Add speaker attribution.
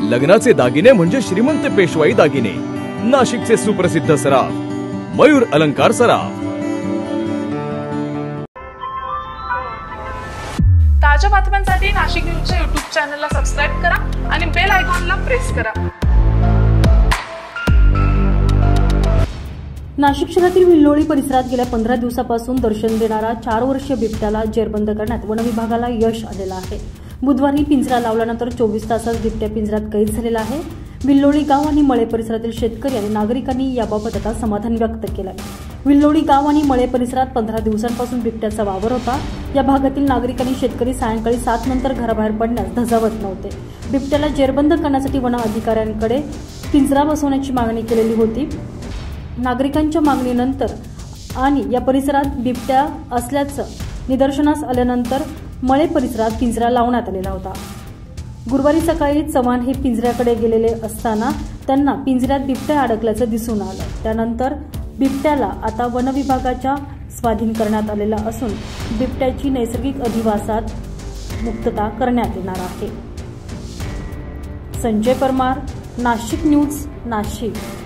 Speaker 1: लग्नाचे दागिने म्हणजे श्रीमंत पेशवाई दागिने, नाशिकचे सुप्रसिद्ध सराफ मयूर अलंकार सराफ।
Speaker 2: ताज्या बातम्यांसाठी नाशिक न्यूजच्या YouTube चॅनलला सबस्क्राइब करा आणि बेल आयकॉनला प्रेस करा।
Speaker 3: नाशिक शहरातील विल्लोळी परिसरात गेल्या 15 दिवसापासून दर्शन देणारा 4 वर्षीय बिबट्याला जेरबंद करण्यात वन विभागाला यश आलेलं आहे। बुधवारी पिंजरा लावल्यानंतर 24 तासात बिबट्या पिंजऱ्यात कैद झालेला आहे। विल्लोळी गाव आणि मळे परिसरातील शेतकरी आणि नागरिकांनी याबाबत आता समाधान व्यक्त केलं आहे। विल्लोळी गाव आणि मळे परिसरात 15 दिवसांपासून बिबट्याचा वावर होता। या भागातील नागरिक आणि शेतकरी सायंकाळी 7 नंतर घराबाहेर पडण्यास धजावत नव्हते। बिबट्याला जेरबंद करण्यासाठी वन अधिकाऱ्यांकडे पिंजरा बसवण्याची मागणी केलेली होती। नागरिकांच्या मागणीनंतर आणि या परिसरात बिबट्या असल्याचं निदर्शनास आल्यानंतर मळे परिसरात पिंजरा लावण्यात आलेला होता। गुरुवारी सकाळी चव्हाण हे पिंजऱ्याकडे गेलेले असताना त्यांना पिंजऱ्यात बिबट्या अडकल्याचं दिसून आलं। त्यानंतर बिबट्याला आता वन विभागाच्या स्वाधीन करण्यात आलेला असून बिबट्याची नैसर्गिक अधिवासात मुक्तता करण्यात येणार आहे। संजय परमार, नाशिक न्यूज, नाशिक।